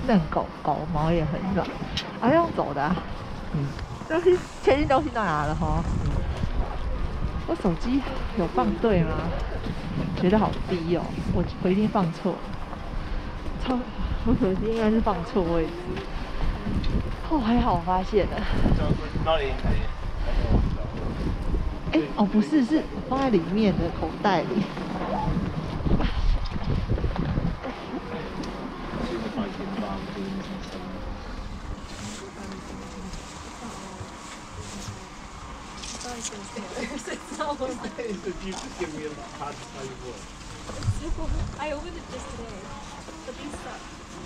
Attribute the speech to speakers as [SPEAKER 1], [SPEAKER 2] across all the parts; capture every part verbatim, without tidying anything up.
[SPEAKER 1] 嫩狗狗毛也很软，啊，用走的、啊，嗯，东西确定东西都拿了哈。嗯，我手机有放对吗？觉得好低哦，我我一定放错，超，我手机应该是放错位置。哦，还好我发现了。哎、欸，哦，不是，是放在里面的口袋里。
[SPEAKER 2] I opened it just today, but these suck.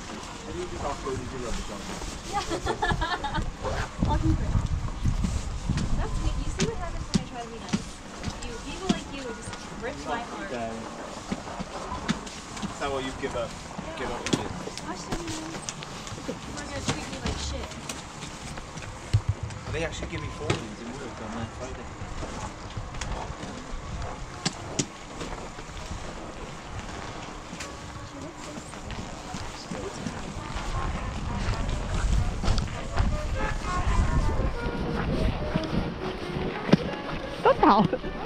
[SPEAKER 2] Yeah. I'll keep it. That's me. You see what happens when I try to be nice? You, people like you just rip my heart.
[SPEAKER 3] Is that what you give up?
[SPEAKER 2] Yeah.
[SPEAKER 3] Give up with it?
[SPEAKER 2] Watch them, you know. They're gonna treat me like shit.
[SPEAKER 3] Well, they actually give me forwards in work on that Friday.
[SPEAKER 1] Có tàu.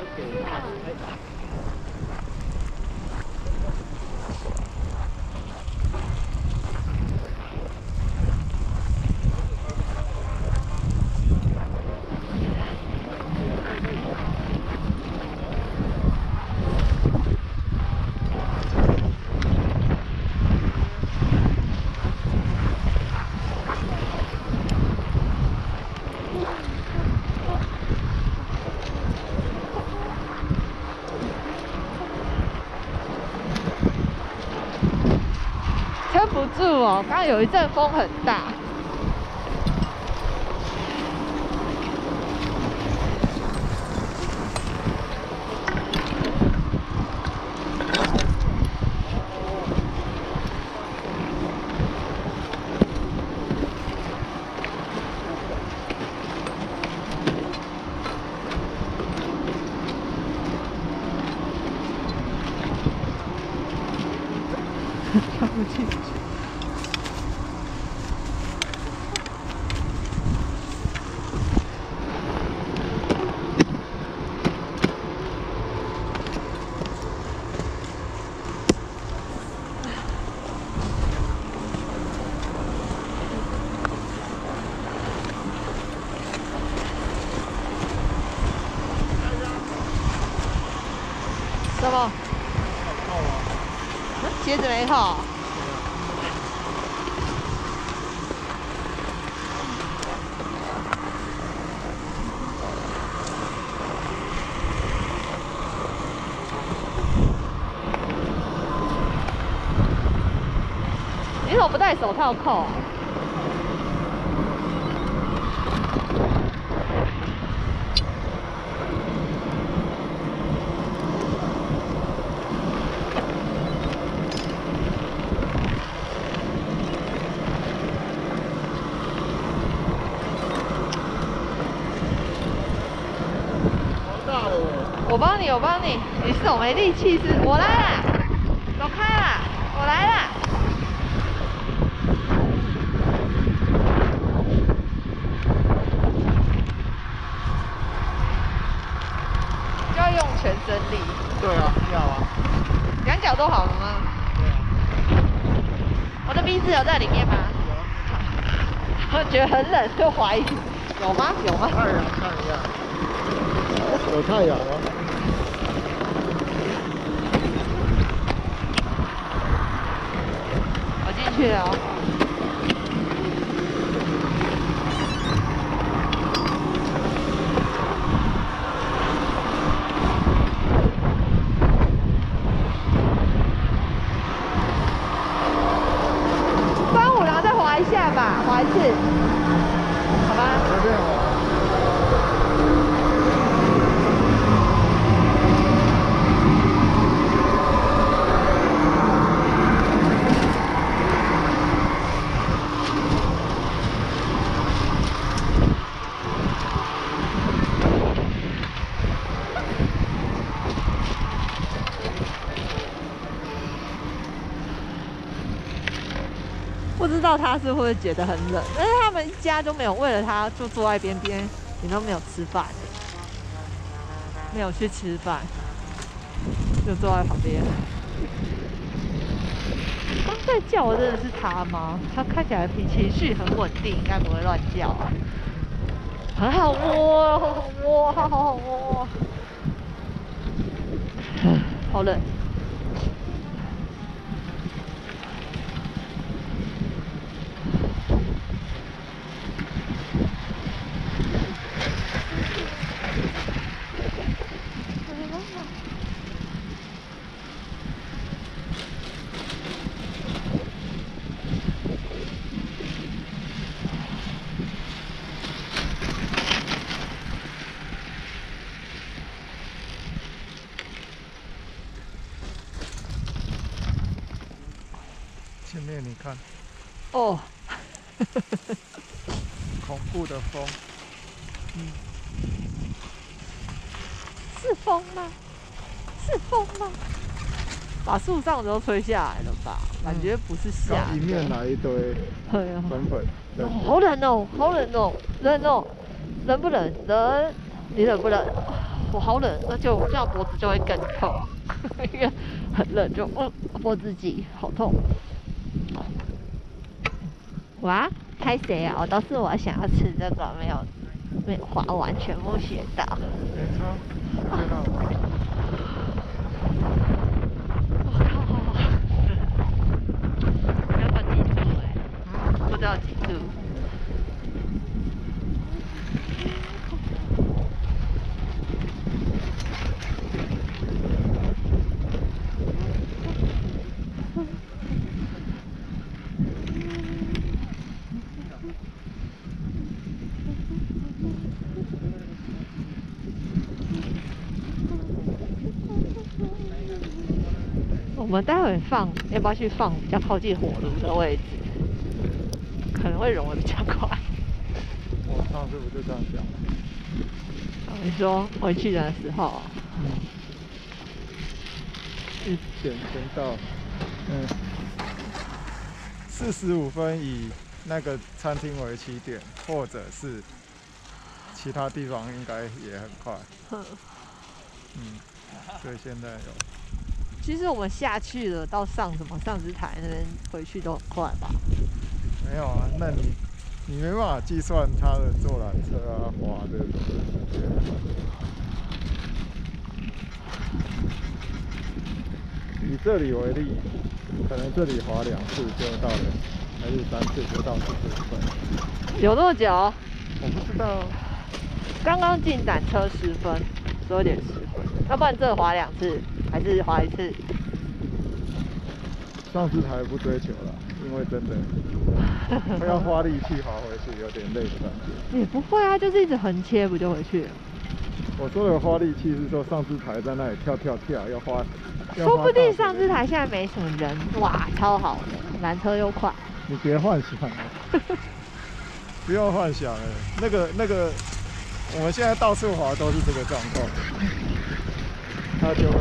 [SPEAKER 1] 撑不住哦，刚刚有一阵风很大。跳不进去。什么？鞋子没扣。你怎么不戴手套扣啊？我帮你，我帮你，你手没力气是？我来啦，走开啦，我来啦。就要用全身力。
[SPEAKER 3] 对啊，要啊。
[SPEAKER 1] 两脚都好了吗？
[SPEAKER 3] 对啊。
[SPEAKER 1] 我的鼻子有在里面吗？有。我觉得很冷，就怀疑。有吗？有吗？
[SPEAKER 3] 太阳看一下。有太阳哦。
[SPEAKER 1] 我进去了哦。帮我，然后再滑一下吧，滑一次，好吧？
[SPEAKER 3] 随便滑。
[SPEAKER 1] 不知道他是会不会觉得很冷，但是他们一家都没有为了他就坐在边边，也都没有吃饭，没有去吃饭，就坐在旁边。刚在叫的真的是他吗？他看起来脾情绪很稳定，应该不会乱叫啊。很好窝，好好窝，好好窝。好冷。
[SPEAKER 4] 前面你看，
[SPEAKER 1] 哦，
[SPEAKER 4] 恐怖的风，
[SPEAKER 1] 嗯，是风吗？是风吗？把树上都吹下来了吧？感觉不是下的。
[SPEAKER 4] 迎面来一堆
[SPEAKER 1] 对啊，
[SPEAKER 4] 粉粉的，
[SPEAKER 1] 哦好冷哦，好冷哦，冷哦，冷不冷？冷，你冷不冷？我好冷，而且我这样脖子就会更痛，因为很冷就嗯脖子挤好痛。哇，拍谁啊？都是我想要吃这个，没有没有滑完，全部学到。
[SPEAKER 4] 没错，这边好玩。
[SPEAKER 1] 我靠，要不几度哎？嗯，不知道几度。我们待会放，要不要去放比较靠近火炉的位置？可能会融的比较快。
[SPEAKER 4] 我上次不就这样讲？
[SPEAKER 1] 你说回去的时候，
[SPEAKER 4] 嗯，一点先到，嗯，四十五分以那个餐厅为起点，或者是其他地方应该也很快。嗯，所以现在有。
[SPEAKER 1] 其实我们下去了，到上什么上枝台那边回去都很快吧？
[SPEAKER 4] 没有啊，那你你没办法计算他的坐缆车啊、滑的什么的时间。以这里为例，可能这里滑两次就到了，还是三次就到四十分。
[SPEAKER 1] 有那么久？
[SPEAKER 4] 我不知道。
[SPEAKER 1] 刚刚进缆车十分，十二点十分。要不然这滑两次，还是滑一次？
[SPEAKER 4] 上次还不追求了，因为真的会要花力气滑回去，有点累的感觉。
[SPEAKER 1] 也不会啊，就是一直横切不就回去了？
[SPEAKER 4] 我说的花力气是说上枝台在那里跳跳跳，要花。要
[SPEAKER 1] 说
[SPEAKER 4] 花
[SPEAKER 1] 不定上枝台现在没什么人，哇，超好的，缆车又快。
[SPEAKER 4] 你别幻想了，不要幻想了，那个那个，我们现在到处滑都是这个状况，它就会。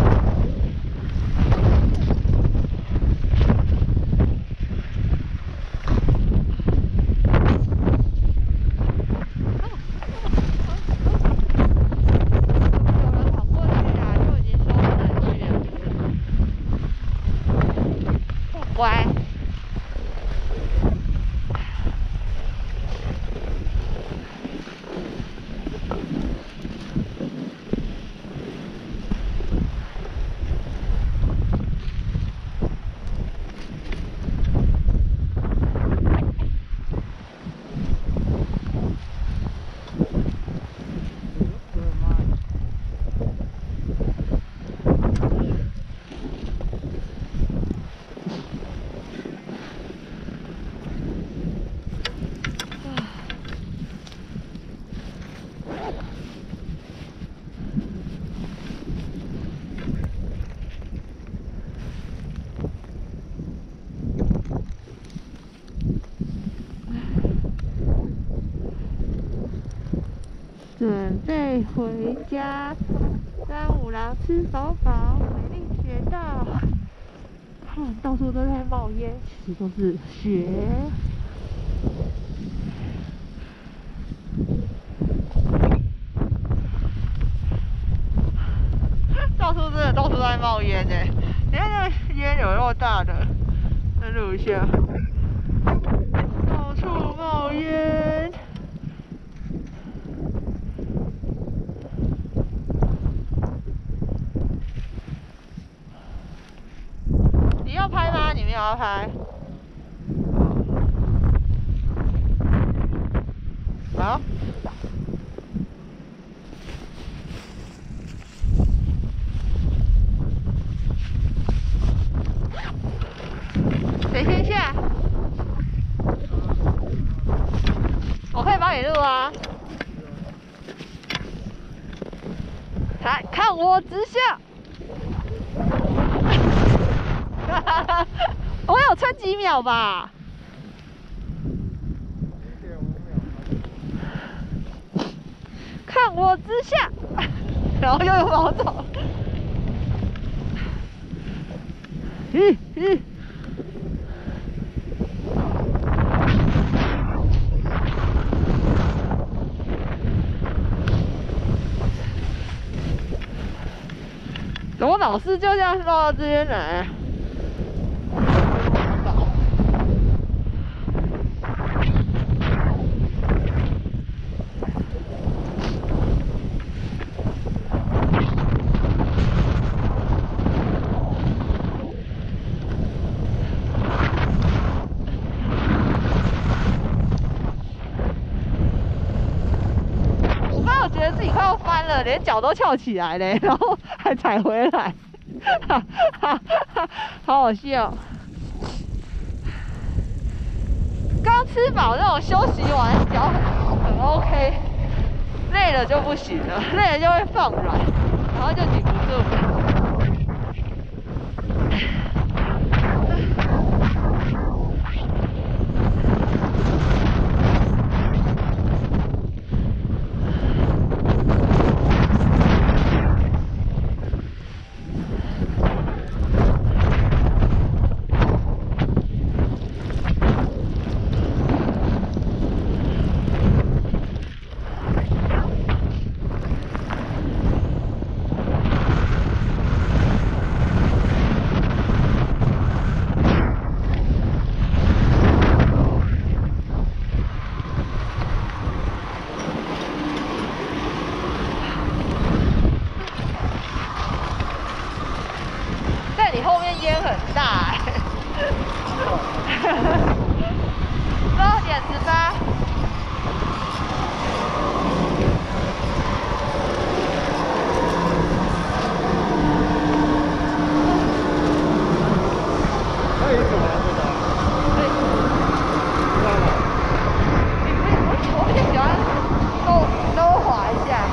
[SPEAKER 1] 乖。准备回家，三五郎吃饱饱，美丽学到。 看到处都在冒烟，其实都是雪。到处真的到处都在冒烟呢，你看那个烟有那么大的，那录一下，到处冒烟。你要拍吗？你们也要拍？好。谁先下？我可以帮你录啊。来看我直下。我有撑几秒吧？一点五秒。看我直下，然后又有毛走。咦咦。怎么老是就这样绕到这边来？我觉得自己快要翻了，连脚都翘起来嘞，然后还踩回来，哈哈哈，好好笑。刚吃饱那种休息完脚很很 OK， 累了就不行了，累了就会放软，然后就顶不住。你后面烟很大哎、欸，二点十八。
[SPEAKER 4] 那你怎么这个？
[SPEAKER 1] 对，
[SPEAKER 4] 知道吗？
[SPEAKER 1] 我我比较喜欢多多滑一下。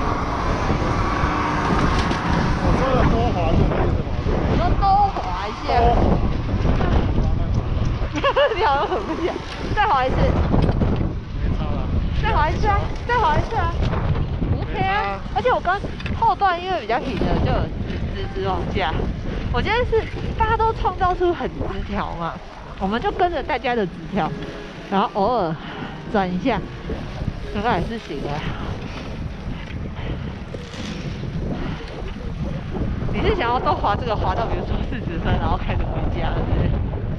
[SPEAKER 4] 我说的多滑是什么意思吗？
[SPEAKER 1] 我说多滑一下。你好像很不想，再滑一次。
[SPEAKER 4] 没差了。
[SPEAKER 1] 再滑一次啊！再滑一次啊 ！OK 啊！而且我刚后段因为比较平的，就有直直直往下。我觉得是大家都创造出很直条嘛，我们就跟着大家的直条，然后偶尔转一下，应该也是行的。你是想要都滑这个滑到比如说四十分，然后开始回家，对不对？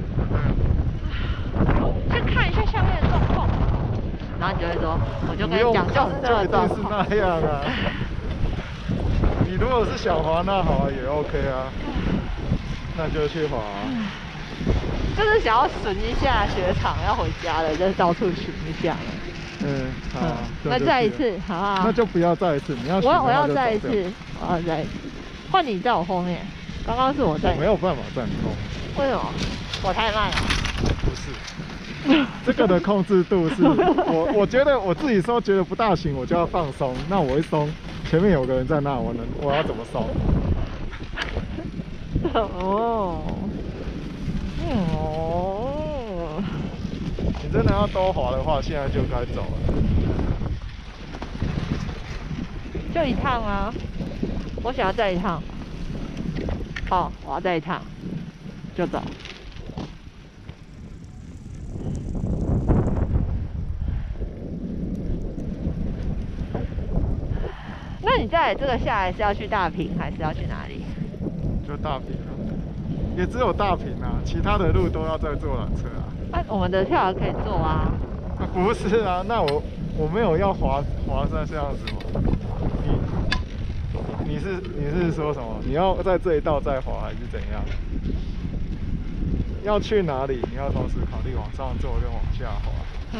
[SPEAKER 1] 先看一下下面的状况，然后你就会说，我就跟你讲，就是这个状况。
[SPEAKER 4] 就一定是那样啊。你如果是想滑，那好啊，也 OK 啊，那就去滑、啊。
[SPEAKER 1] 就是想要巡一下雪场，要回家了，就到处巡一下。
[SPEAKER 4] 嗯，好、啊
[SPEAKER 1] 嗯，那再一次，好不好？
[SPEAKER 4] 那就不要再一次，你要
[SPEAKER 1] 我我要再一次，我要再一次。换你在我后面，刚刚是我在。
[SPEAKER 4] 我没有办法在你后面。
[SPEAKER 1] 为什么？我太慢了。
[SPEAKER 4] 不是，这个的控制度是我我觉得我自己说觉得不大行，我就要放松。那我一松，前面有个人在那，我能我要怎么松？
[SPEAKER 1] 哦，哦，
[SPEAKER 4] 你真的要多滑的话，现在就该走了。
[SPEAKER 1] 就一趟啊！我想要再一趟。好，我要再一趟，就走。 你再来这个下来是要去大坪还是要去哪里？
[SPEAKER 4] 就大坪啊，也只有大坪啊，其他的路都要再坐缆车啊。
[SPEAKER 1] 啊，我们的跳可以坐啊。
[SPEAKER 4] 啊不是啊，那我我没有要滑滑成这样子吗？你你是你是说什么？你要在这一道再滑还是怎样？要去哪里？你要同时考虑往上坐跟往下滑。
[SPEAKER 1] 嗯。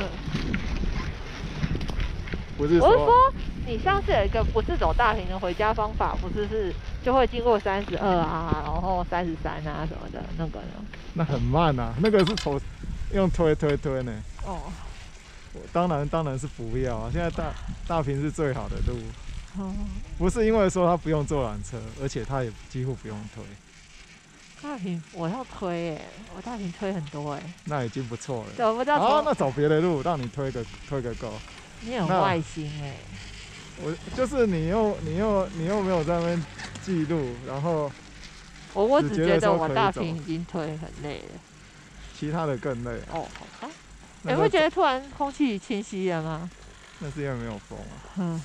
[SPEAKER 4] 不是
[SPEAKER 1] 我是说，你上次有一个不是走大坪的回家方法，不是是就会经过三十二啊，然后三十三啊什么的那个呢？
[SPEAKER 4] 那很慢啊，那个是从用推推推呢。
[SPEAKER 1] 哦。
[SPEAKER 4] 我当然当然是不要啊！现在大大坪是最好的路。
[SPEAKER 1] 哦。
[SPEAKER 4] 不是因为说它不用坐缆车，而且它也几乎不用推。
[SPEAKER 1] 大坪我要推耶，我大坪推很多哎。
[SPEAKER 4] 那已经不错了。
[SPEAKER 1] 对，我不知道。
[SPEAKER 4] 好，那找别的路让你推个推个够。
[SPEAKER 1] 你很坏心哎。
[SPEAKER 4] 我就是你又你又你又没有在那边记录，然后
[SPEAKER 1] 我我只觉得我大坪已经推很累了，
[SPEAKER 4] 其他的更累。
[SPEAKER 1] 哦，好吧。你、欸、会觉得突然空气清晰了吗？
[SPEAKER 4] 那是因为没有风啊。
[SPEAKER 1] 嗯。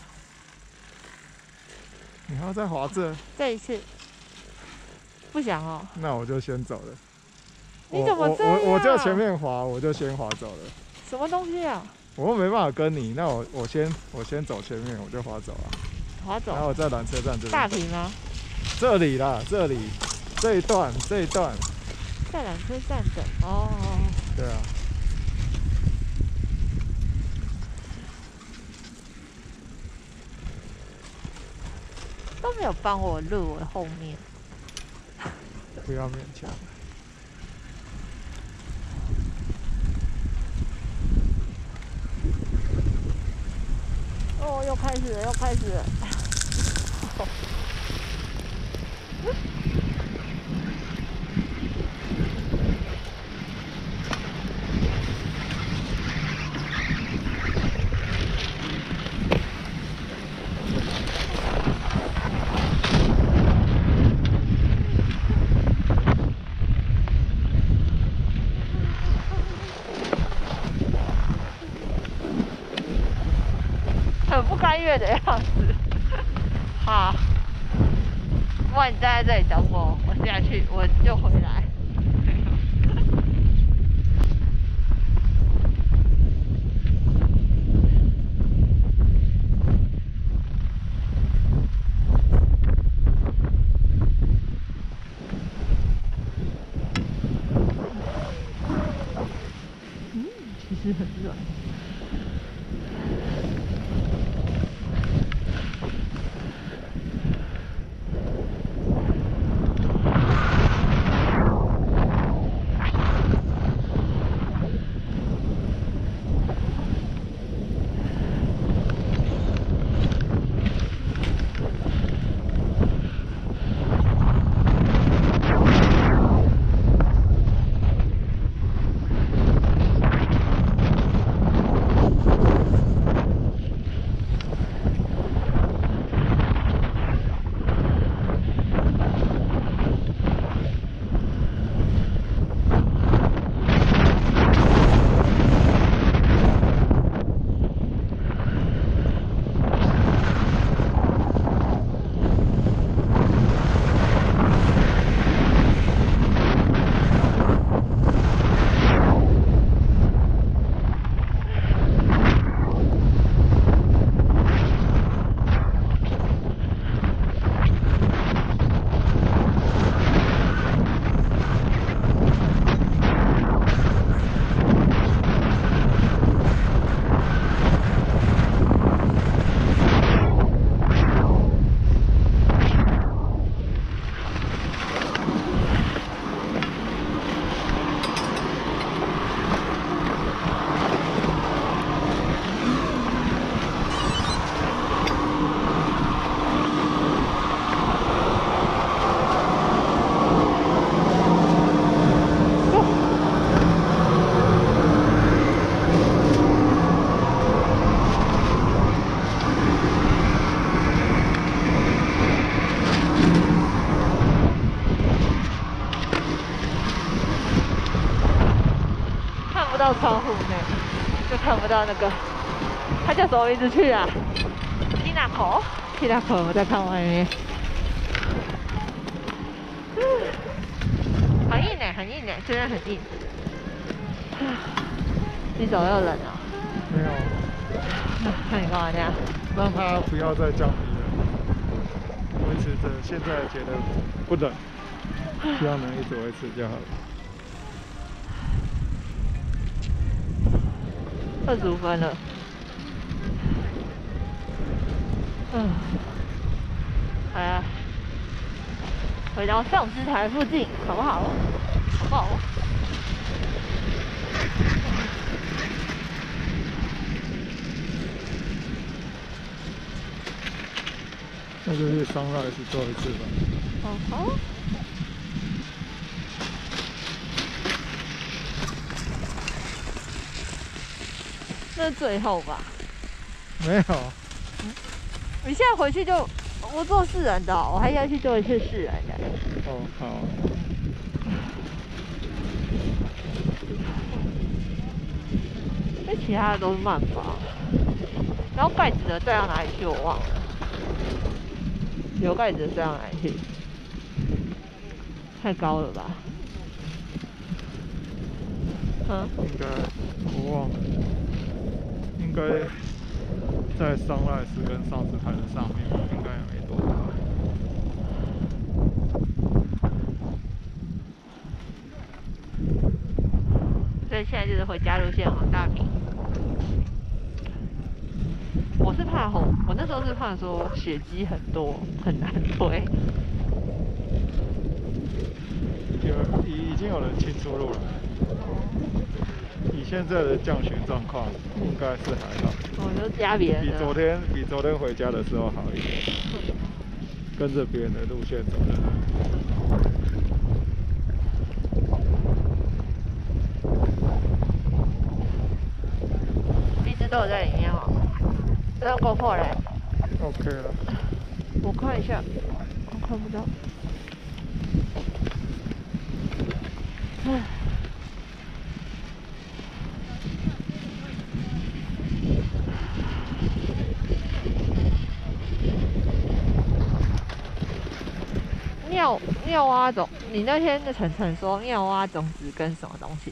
[SPEAKER 4] 你还要再滑这？
[SPEAKER 1] 这一次。不想哦。
[SPEAKER 4] 那我就先走了。
[SPEAKER 1] 你怎么这样？
[SPEAKER 4] 我我我就前面滑，我就先滑走了。
[SPEAKER 1] 什么东西啊？
[SPEAKER 4] 我又没办法跟你，那我我先我先走前面，我就滑走了。
[SPEAKER 1] 滑走。
[SPEAKER 4] 然后我在缆车站这边。
[SPEAKER 1] 大坪吗？
[SPEAKER 4] 这里啦，这里这一段这一段。
[SPEAKER 1] 在缆车站等哦。
[SPEAKER 4] 对啊。
[SPEAKER 1] 都没有帮我录我后面。
[SPEAKER 4] 不要勉强。
[SPEAKER 1] 哦，又开始了，又开始了。很不甘愿的样子。好，不然你站在这里等我，我下去我就回来。嗯，其实很软。到窗户内，就看不到那个，它叫什么名字去啊？基纳口。 其他可能我在看外面。很硬哎，很硬哎，真的很硬。你走又冷啊？
[SPEAKER 4] 没有，
[SPEAKER 1] 那你干嘛这样？
[SPEAKER 4] 让它不要再降低了，维持着现在觉得不冷，希望能一直维持就好了。
[SPEAKER 1] 二十五分了。嗯，哎呀，回到上枝台附近，好不好？好不好？
[SPEAKER 4] 那就去桑赖斯做一次吧。
[SPEAKER 1] 哦好。这是最后吧？
[SPEAKER 4] 没有。
[SPEAKER 1] 你现在回去就不做四人的、哦，我还要去做一次四人的。
[SPEAKER 4] 哦，好。
[SPEAKER 1] 那其他的都是慢法，然后盖子的载到哪里去我忘了，有盖子的载到哪里去？太高了吧？嗯，
[SPEAKER 4] 应该我忘了，应该在桑赖斯跟上次台的上面，应该也没多高。
[SPEAKER 1] 所以现在就是回加路线黄大坪。我是怕红，我那时候是怕说血迹很多，很难推。
[SPEAKER 4] 有已已经有人清出路了。以现在的降雪状况，应该是还好。
[SPEAKER 1] 我就加别人的。
[SPEAKER 4] 比昨天比昨天回家的时候好一点。跟着别人的路线走的。
[SPEAKER 1] 一直都有在里面哦。这样够破嘞。
[SPEAKER 4] OK 了。
[SPEAKER 1] 我看一下，我看不到。唉。妙妙蛙种，你那天的晨晨说妙蛙种子跟什么东西？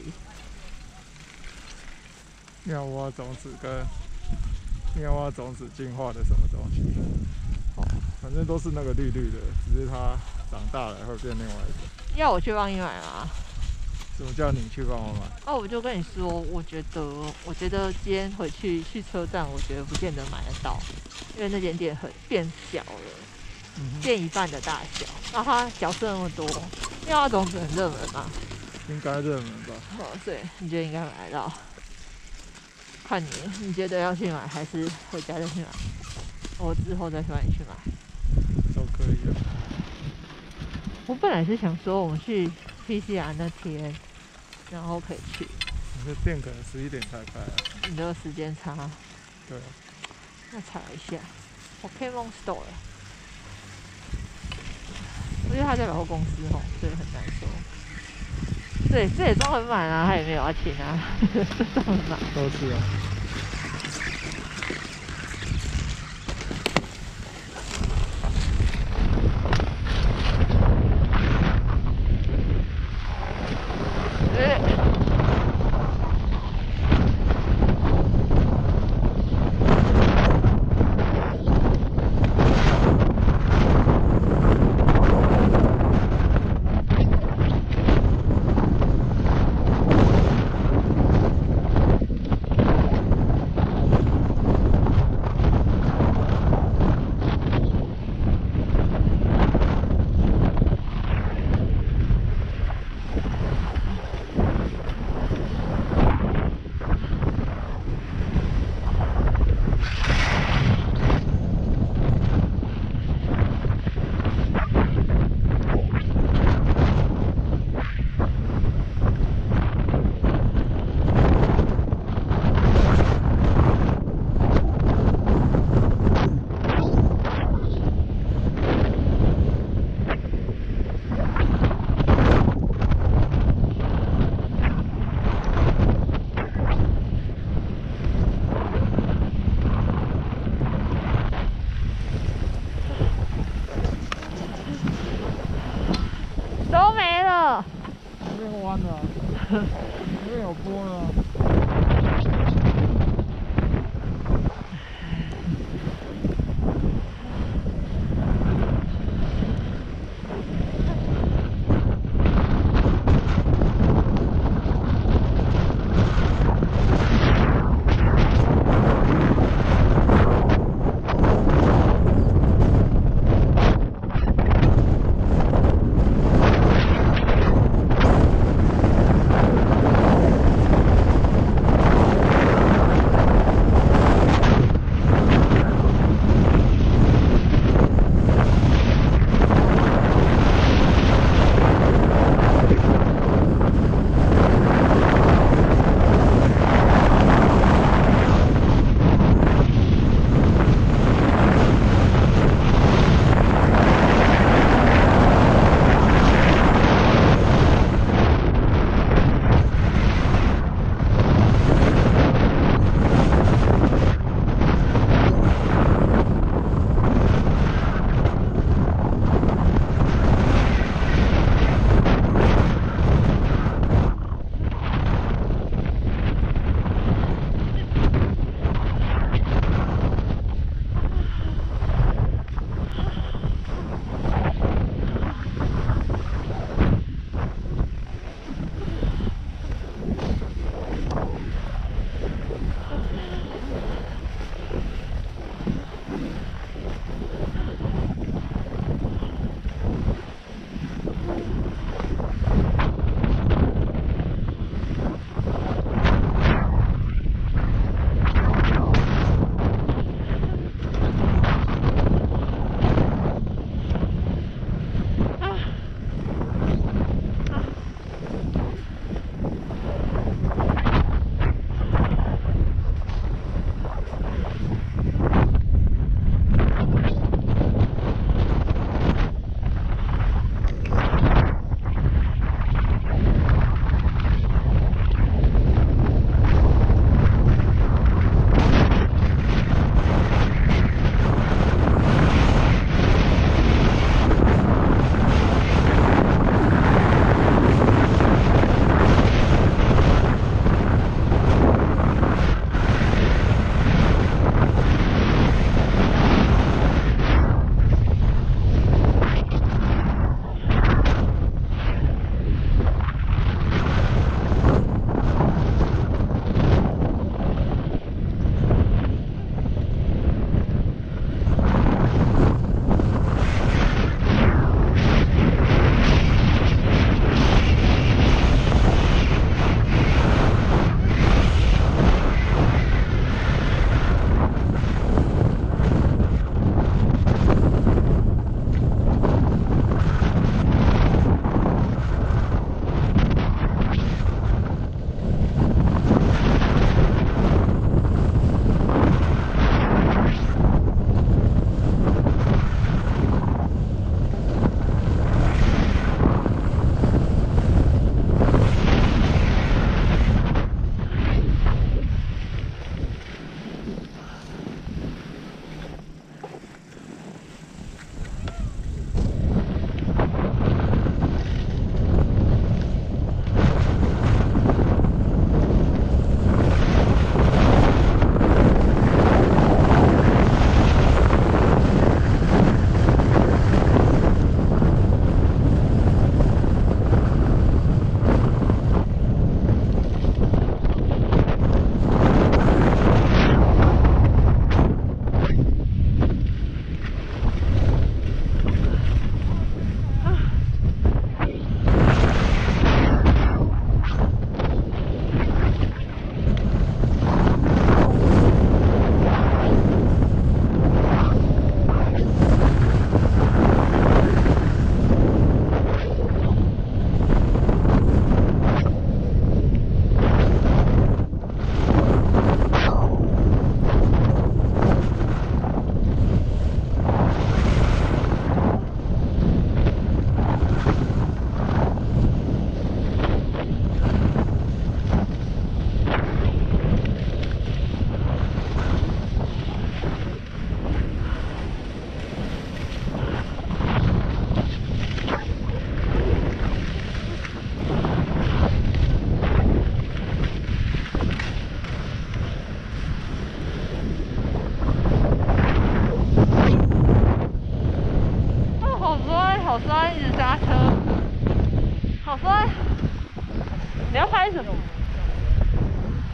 [SPEAKER 4] 妙蛙种子跟妙蛙种子进化的什么东西？哦，反正都是那个绿绿的，只是它长大了会变另外一个。
[SPEAKER 1] 要我去帮你买吗？
[SPEAKER 4] 什么叫你去帮我买？
[SPEAKER 1] 哦，我就跟你说，我觉得，我觉得今天回去去车站，我觉得不见得买得到，因为那间店很变小了。变一半的大小，然后它角色那么多，因为它种子很热门嘛，
[SPEAKER 4] 应该热门吧？
[SPEAKER 1] 哦，对，你觉得应该买得到？看你，你觉得要去买还是回家再去买？我之后再帮你去买，
[SPEAKER 4] 都可以啊。
[SPEAKER 1] 我本来是想说我们去 P C R 那天，然后可以去。
[SPEAKER 4] 你的店可能十一点才开啊。
[SPEAKER 1] 你这个时间差。
[SPEAKER 4] 对啊。
[SPEAKER 1] 那查一下 ，Pokemon Store。因为他在百货公司吼，所以很难说。对，这也装很满啊，他也没有要请啊，装很满。
[SPEAKER 4] 都是啊。 因为有播了。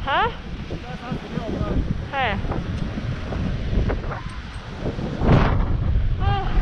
[SPEAKER 1] 啊？
[SPEAKER 4] 三十六分。
[SPEAKER 1] 嘿。啊。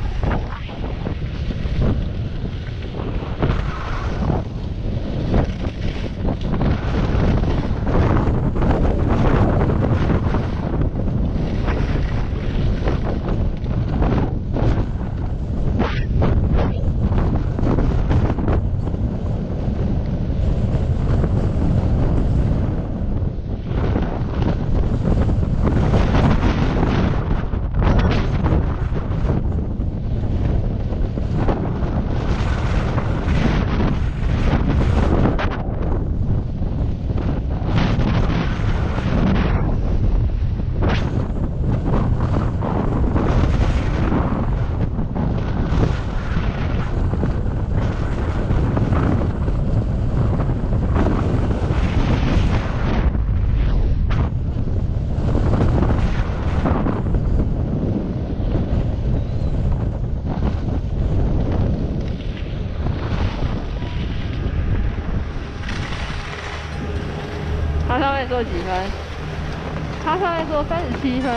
[SPEAKER 1] 它上面说几分？它上面说三十七分。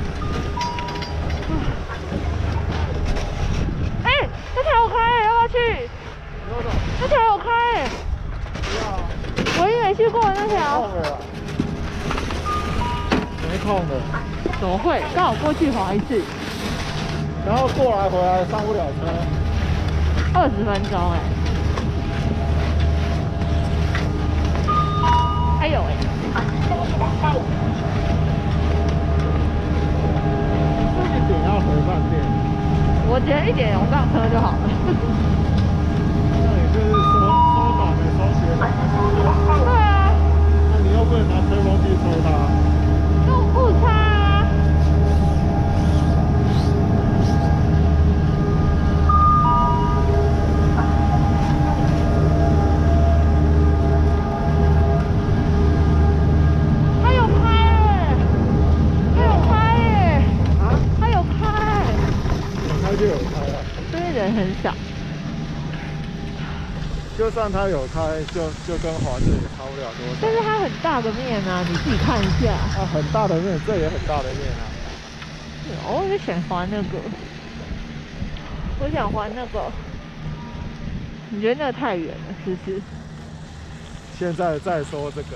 [SPEAKER 1] 哎、欸，那条有开、欸，要不要去？那条有开、欸。
[SPEAKER 4] 不要、啊。
[SPEAKER 1] 我也没去过那条。
[SPEAKER 4] 没空的。
[SPEAKER 1] 怎么会？刚好过去滑一次。
[SPEAKER 4] 然后过来回来上不了车。
[SPEAKER 1] 二十分钟哎、欸。还有哎、欸。
[SPEAKER 4] 一点要回饭店。
[SPEAKER 1] 我觉得一点我上车就好了。
[SPEAKER 4] 那也就是缩缩短的收学短的时间。
[SPEAKER 1] 对啊。
[SPEAKER 4] 那你又不能拿吹风机抽它。
[SPEAKER 1] 用误差啊。它有开哎，它有开哎。啊？它有开。
[SPEAKER 4] 有开就有开了。
[SPEAKER 1] 这边人很少。
[SPEAKER 4] 就算它有开，就就跟华智也差不了多少。
[SPEAKER 1] 但是它很大的面啊，你自己看一下。
[SPEAKER 4] 啊，很大的面，这也很大的面啊。
[SPEAKER 1] 我就想滑那个，我想滑那个。你觉得那个太远了，是不是？
[SPEAKER 4] 现在再说这个。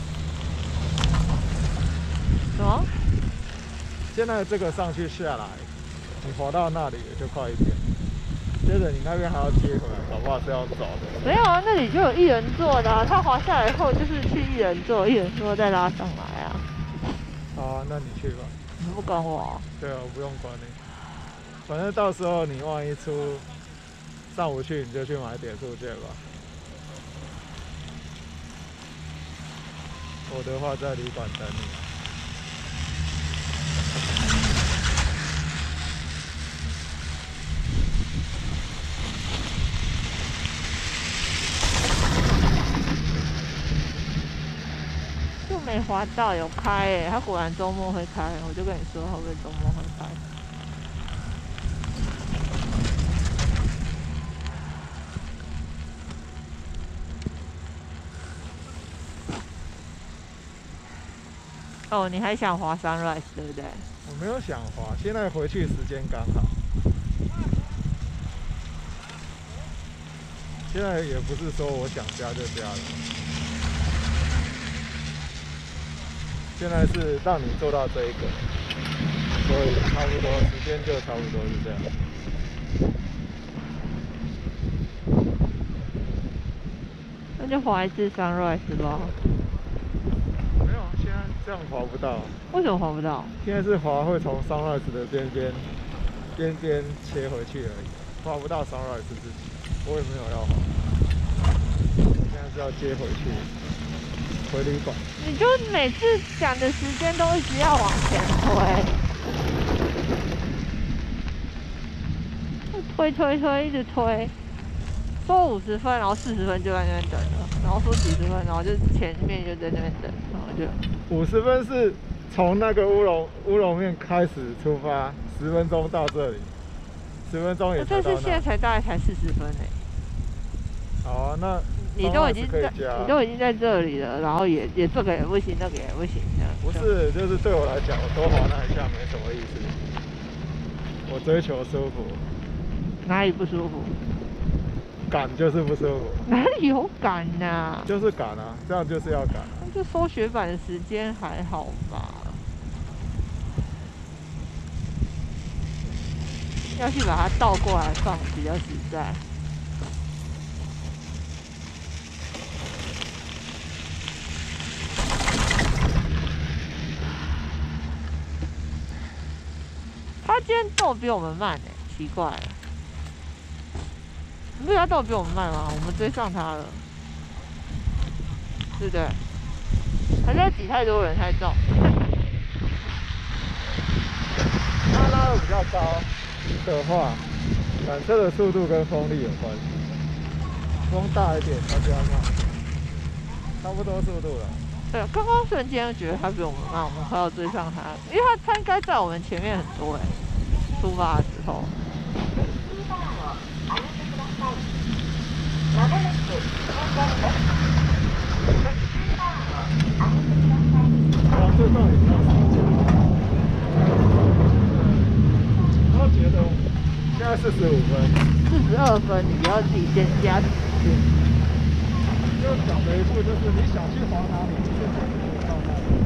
[SPEAKER 1] 什么？
[SPEAKER 4] 现在这个上去下来，你滑到那里也就快一点。接着你那边还要接回来，搞不好是要走的。
[SPEAKER 1] 没有啊，那里就有一人座的、啊，他滑下来后就是去一人座，一人座再拉上来啊。
[SPEAKER 4] 好啊，那你去吧。
[SPEAKER 1] 你不管我、啊？
[SPEAKER 4] 对啊，我不用管你。反正到时候你万一出上午去，你就去买点数券吧。我的话在旅馆等你。
[SPEAKER 1] 就没滑到，有开哎、欸，他果然周末会开，我就跟你说会不会周末会开。哦，你还想滑 sunrise 对不对？
[SPEAKER 4] 我没有想滑，现在回去时间刚好。现在也不是说我想加就加了。现在是让你做到这一个，所以差不多时间就差不多是这样。
[SPEAKER 1] 那就滑一次 sunrise 吧。
[SPEAKER 4] 没有，现在这样滑不到。
[SPEAKER 1] 为什么滑不到？
[SPEAKER 4] 现在是滑会从 sunrise 的边边边边切回去而已，滑不到 sunrise 自己。我也没有要滑，我现在是要接回去。回旅馆，
[SPEAKER 1] 你就每次讲的时间都一直要往前推，推推推一直推，说五十分，然后四十分就在那边等了，然后说几十分，然后就前面就在那边等，然后就
[SPEAKER 4] 五十分是从那个乌龙乌龙面开始出发，十分钟到这里，十分钟也才到那。
[SPEAKER 1] 但是现在才大概才四十分呢。
[SPEAKER 4] 好啊，那
[SPEAKER 1] 你都已经在，
[SPEAKER 4] 可以加
[SPEAKER 1] 你都已经在这里了，然后也也这个也不行，那个也不行的。
[SPEAKER 4] 不是，就是对我来讲，我多滑那一下没什么意思。我追求舒服，
[SPEAKER 1] 哪里不舒服？
[SPEAKER 4] 赶就是不舒服。
[SPEAKER 1] 哪里有赶呐、啊？
[SPEAKER 4] 就是赶啊，这样就是要赶、啊。
[SPEAKER 1] 那就收雪板的时间还好吧？要去把它倒过来放比较实在。他今天动比我们慢哎、欸，奇怪了。你不觉得他动比我们慢吗？我们追上他了，对不对？还是要挤太多人太重？
[SPEAKER 4] 它拉的比较高的话，缆车的速度跟风力有关系。风大一点，它就要慢，差不多速度了。
[SPEAKER 1] 对，刚刚瞬间觉得他比我们慢，我们快要追上他，因为他他应该在我们前面很多哎、欸，出发的时候。
[SPEAKER 4] 往这上也比较少见。我觉得现在四十五分，
[SPEAKER 1] 四十二分，你不要自己先加时间。
[SPEAKER 4] 就讲的一步就是你想去滑哪里，你就可以到那里。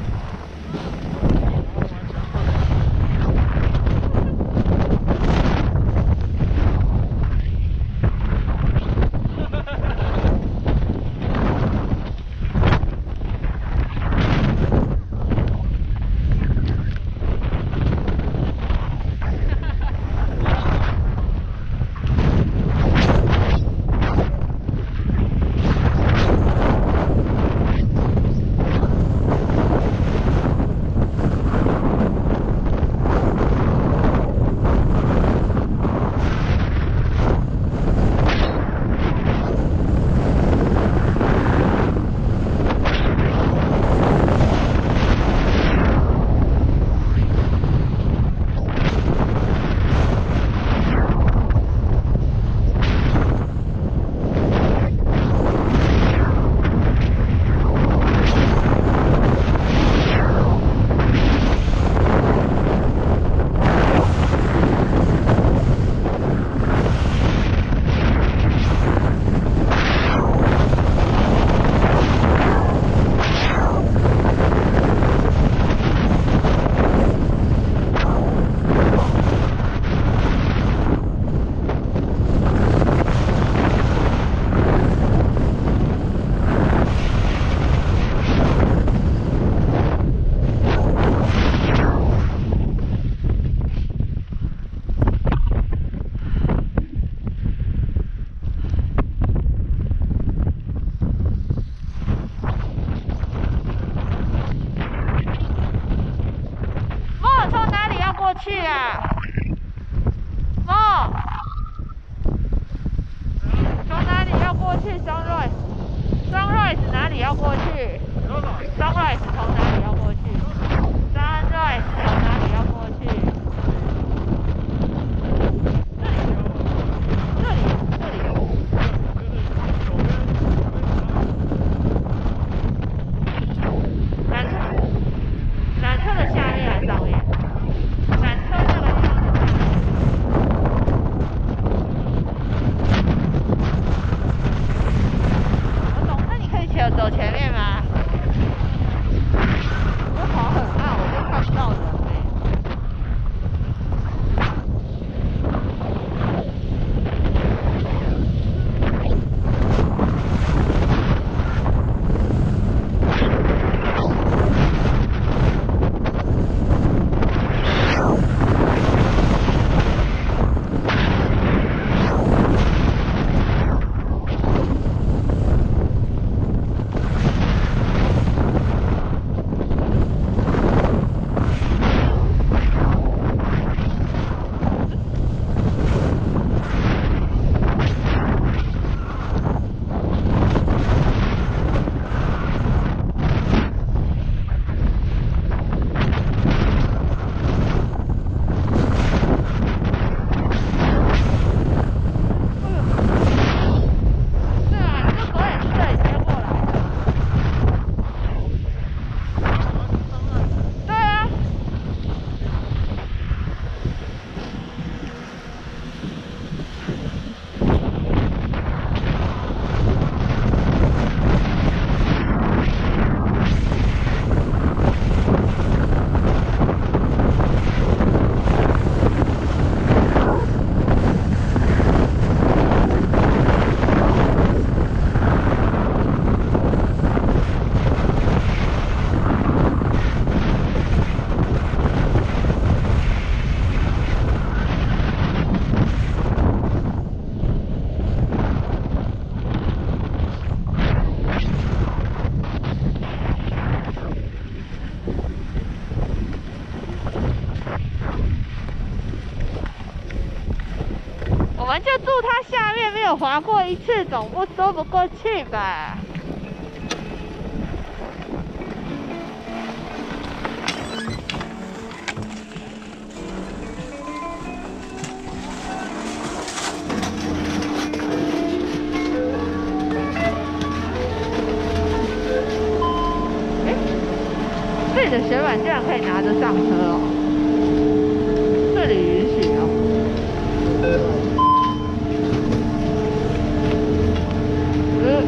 [SPEAKER 1] 去啊？梦，从哪里要过去 ？Sunrise，Sunrise 哪里要过去 ？Sunrise 从哪里要过去 ？Sunrise 从哪里要过去？这里，这里，这里。缆车，缆车的下面还是上面？缆车那个地方的下面。我懂，那你可以走前面吗？ 们就住它下面，没有滑过一次，总不说不过去吧？这里的雪板居然可以拿着上车哦，这里允许哦。呃，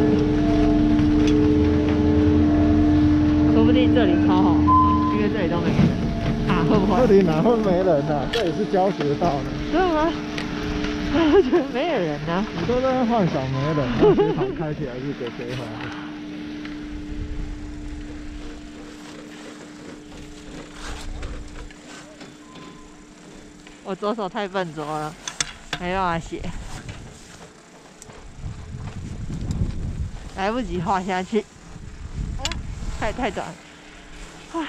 [SPEAKER 1] 说不定这里超好，因为这里都没人啊，会不会？
[SPEAKER 4] 这里哪会没人啊？这里是教学道呢。
[SPEAKER 1] 真的吗？我觉得没有人呢、
[SPEAKER 4] 你都在那幻想没人，那雪场开起来是给谁滑的？
[SPEAKER 1] 我左手太笨拙了，没办法写，来不及画下去，太太短了，啊！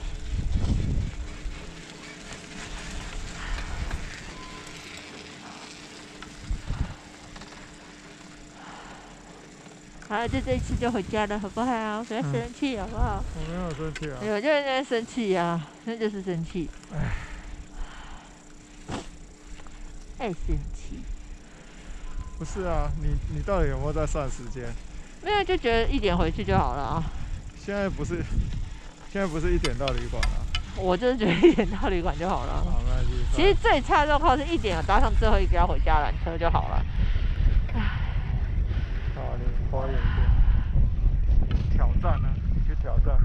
[SPEAKER 1] 好了，就这一次就回家了，好不好？不要生气，好不好？
[SPEAKER 4] 我没有生气啊。
[SPEAKER 1] 我就在那生气呀、啊，那就是生气。爱生气。
[SPEAKER 4] 不是啊，你你到底有没有在算时间？
[SPEAKER 1] 没有，就觉得一点回去就好了啊。
[SPEAKER 4] 现在不是，现在不是一点到旅馆啊。
[SPEAKER 1] 我就是觉得一点到旅馆就好了。
[SPEAKER 4] 好，没关系。
[SPEAKER 1] 其实最差的状况是一点搭上最后一个要回家缆车就好了。
[SPEAKER 4] 好，你花远一点。挑战呢、啊？你去挑战。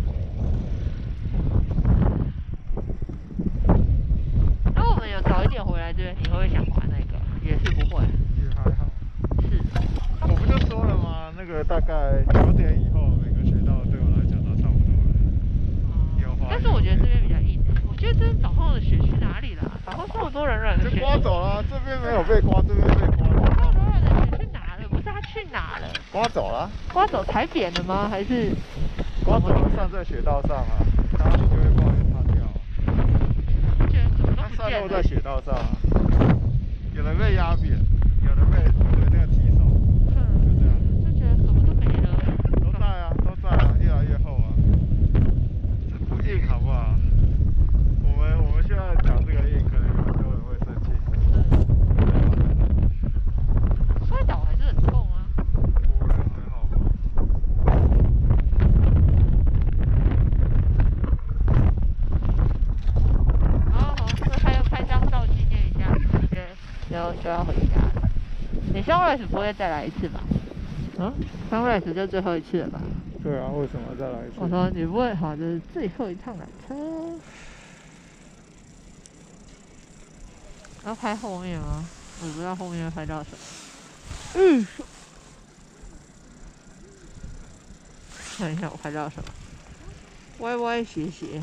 [SPEAKER 1] 如果我们有早一点回来这边，你会不会想玩那个？也是不会。
[SPEAKER 4] 也还好。
[SPEAKER 1] 是。
[SPEAKER 4] 我不就说了吗？那个大概九点以后，每个学道对我来讲都差不多了。有滑。
[SPEAKER 1] 但是我觉得这边比较硬。我觉得这早上的雪去哪里了？早上这么多人软的雪。
[SPEAKER 4] 就刮走了，这边没有被刮，这边被刮。
[SPEAKER 1] 这么多人的雪去哪了？不是他去哪了？
[SPEAKER 4] 刮走了。
[SPEAKER 1] 刮走踩扁了吗？还是？
[SPEAKER 4] 刮走了上在雪道上啊，然后你就会抱怨它掉。它散落在雪道上、啊，有的被压扁，有的被有那个吸收，就这样。
[SPEAKER 1] 就觉得什么都没了。
[SPEAKER 4] 都在啊，都在啊，越来越厚啊。这不硬好不好？我们我们现在讲这个硬，可能有很多人会生气。
[SPEAKER 1] 摔倒还是很痛啊。
[SPEAKER 4] 不会，还好吧。
[SPEAKER 1] 好好，那还要拍张照纪念一下，然后就要回家了。你 sunrise 不会再来一次吧？嗯 ，sunrise 就最后一次了吧？
[SPEAKER 4] 对啊，为什么再来一次？
[SPEAKER 1] 我说你不会，好，这是最后一趟缆车。要拍后面吗？我不知道后面会拍到什么。嗯。看一下我拍到什么。歪歪斜斜。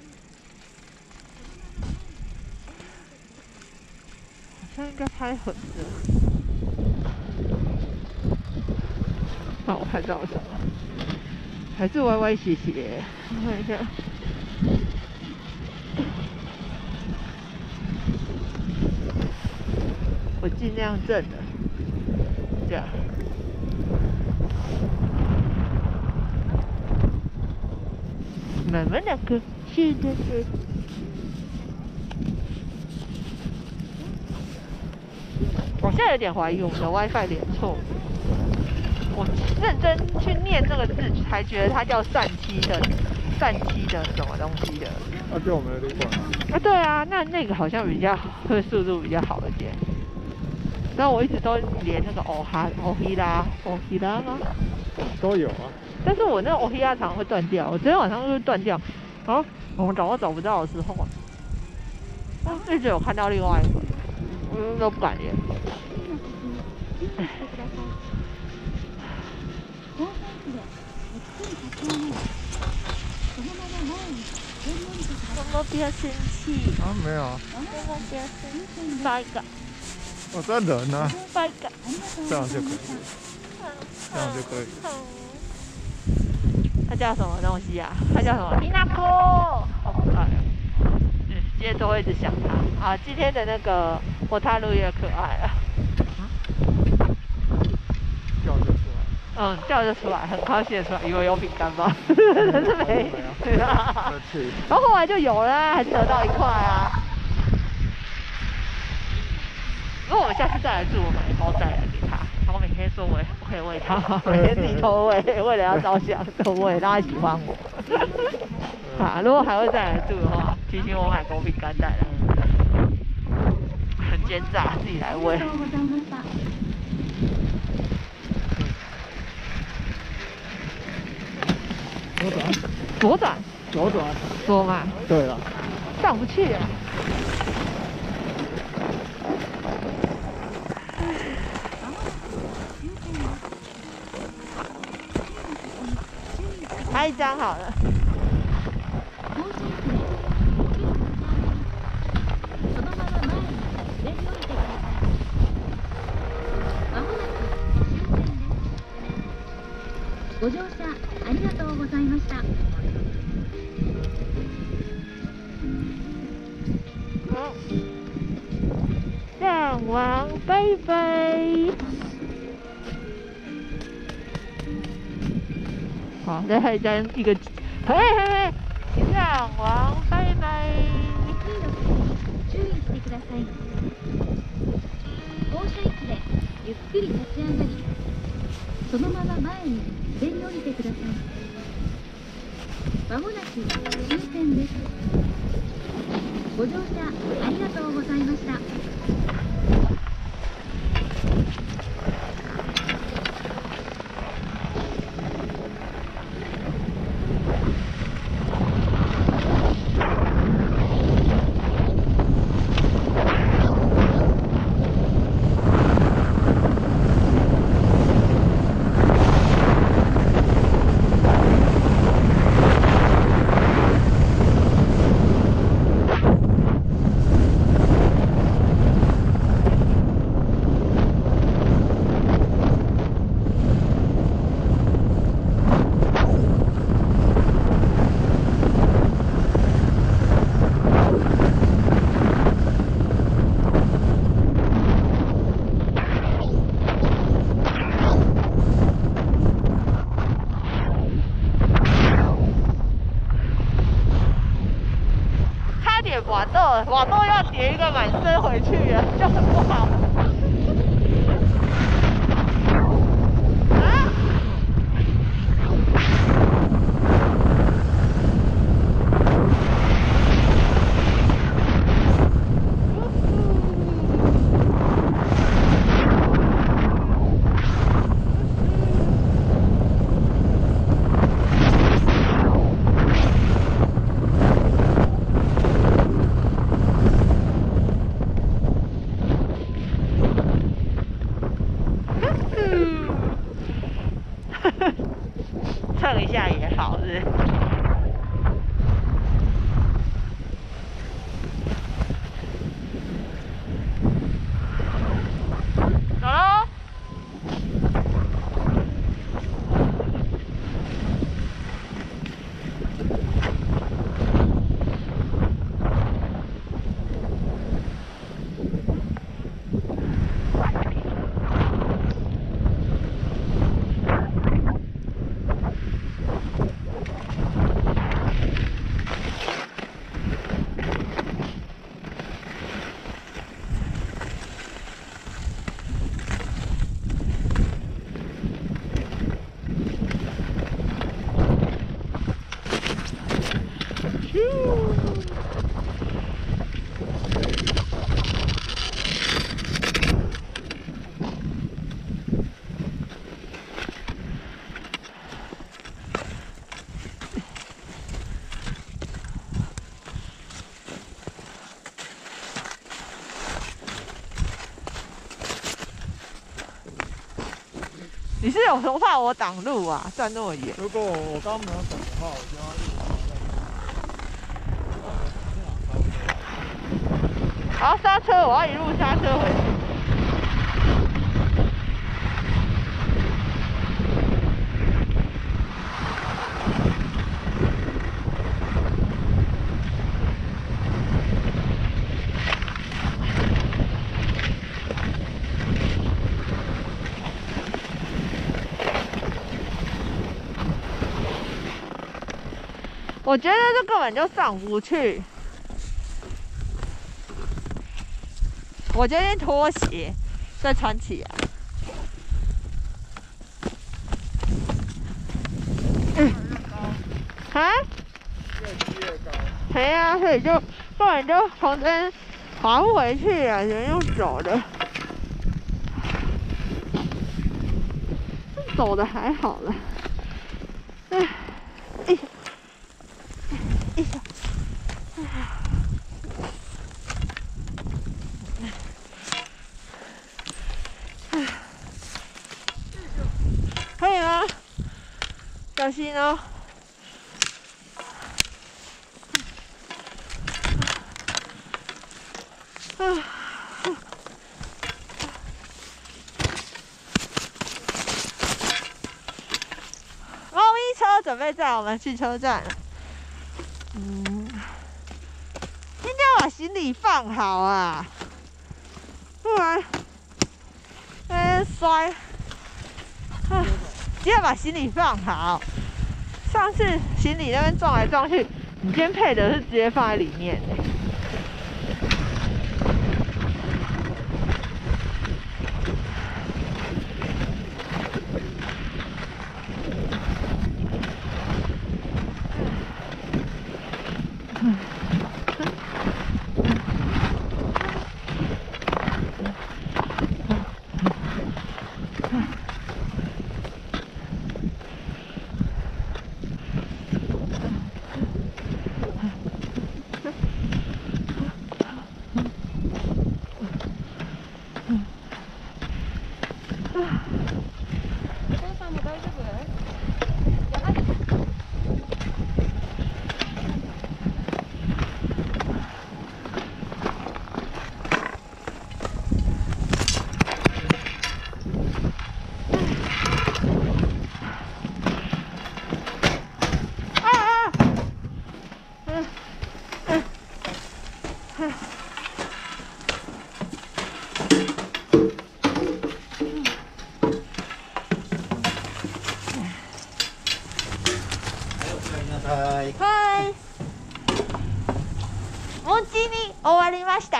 [SPEAKER 1] 好像应该拍横的。那我拍到什么？还是歪歪斜斜？我看一下。我尽量正的，这样。慢慢两个，是的是。我现在有点怀疑我们的 WiFi 连错。我认真去念这个字，才觉得它叫疝气的疝气的什么东西的。
[SPEAKER 4] 那、啊、就我们的旅馆啊。
[SPEAKER 1] 啊，对啊，那那个好像比较会速度比较好一点。然后我一直都连那个欧哈欧希拉欧希拉吗？
[SPEAKER 4] 都有啊。但
[SPEAKER 1] 是我那个欧希拉常常会断掉，我昨天晚上就会断掉。然后我们找到找不到的时候，啊，一直有看到另外一个，嗯，都不敢连。妈妈不要生气
[SPEAKER 4] 啊，没有啊。
[SPEAKER 1] 妈妈不要生气，发一个。
[SPEAKER 4] 我在忍呢。
[SPEAKER 1] 发一个。
[SPEAKER 4] 这样就可以。这样就可以。
[SPEAKER 1] 它叫什么东西啊？它叫什么？皮纳波，好可爱哦。嗯，今天都会一直想它。啊，今天的那个波塔路也可爱啊。 嗯，叫得出来，很高兴得出来，以为有饼干吧，但是没。对啊。然后后来就有了，还是得到一块啊。如果我们下次再来住，我买一包再来给他，然后每天说我不可以喂他，每天自己偷喂，为了要着想偷喂，让他喜欢我。啊，如果还会再来住的话，提醒我买狗饼干带来。很奸诈，自己来喂。
[SPEAKER 4] 左转，
[SPEAKER 1] 左转，
[SPEAKER 4] 左转，
[SPEAKER 1] 左嘛。
[SPEAKER 4] 对了。
[SPEAKER 1] 上不去啊。拍一张好了。
[SPEAKER 2] ご乗車ありがとうございました。
[SPEAKER 1] 好，上网拜拜。好，再还一张一个，嘿嘿嘿，上网拜拜。
[SPEAKER 2] 注意してください。降車位置でゆっくり立ち上がり、そのまま前に滑り降りてください。まもなく終点です。ご乗車ありがとうございました。
[SPEAKER 1] 瓦豆，瓦豆要叠一个满身回去了，就很不好。啊！蹭一下也好，是。走喽！你是有多怕我挡路啊？站那么远。
[SPEAKER 4] 如果我刚没有等的话，我就要一直
[SPEAKER 1] 好，刹车，我要一路刹车回去。 我觉得这根本就上不去。我决定脱鞋再穿起来。嗯，啊？
[SPEAKER 4] 越积越高。
[SPEAKER 1] 对啊，所以就根本就从这边滑不回去啊，只能用走的。走的还好了。哎，哎，哎，哎，可以吗？小心哦。猫咪车准备载我们去车站。嗯，今天把行李放好啊，不然哎摔。啊，今天把行李放好。上次行李那边撞来撞去，你今天配的是直接放在里面的。
[SPEAKER 3] はい。
[SPEAKER 1] はい。餅に終わりました。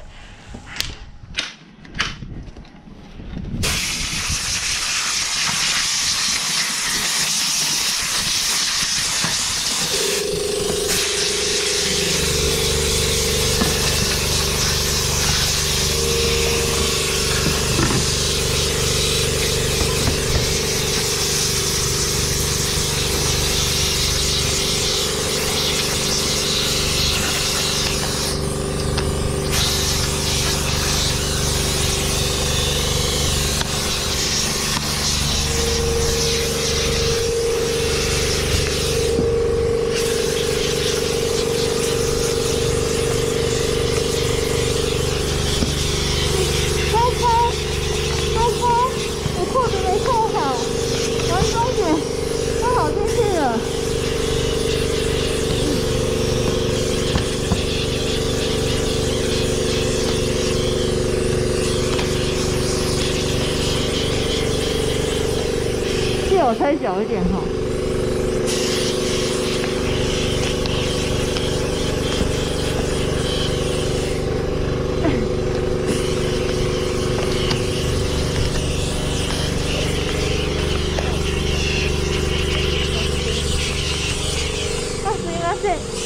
[SPEAKER 1] 我吹久一点哈。あ、すみません。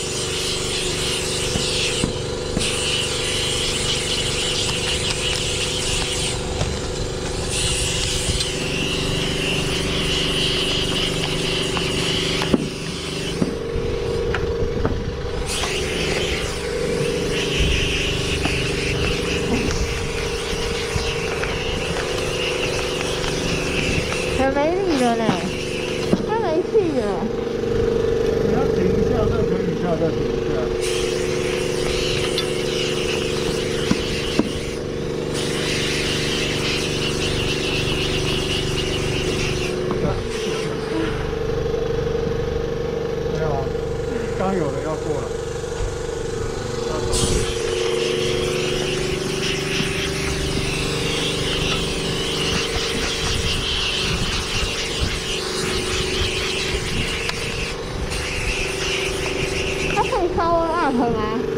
[SPEAKER 1] 很没力了呢，他没气了。
[SPEAKER 4] 你要停一下，再停一下，再停一下。没有啊，刚有的要过了。
[SPEAKER 1] 喝吗？